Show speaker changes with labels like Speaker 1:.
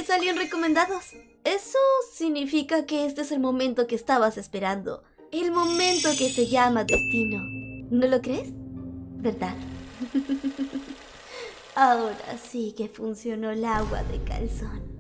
Speaker 1: salió en recomendados. Eso significa que este es el momento que estabas esperando. El momento que se llama destino. ¿No lo crees? ¿Verdad? Ahora sí que funcionó el agua de calzón.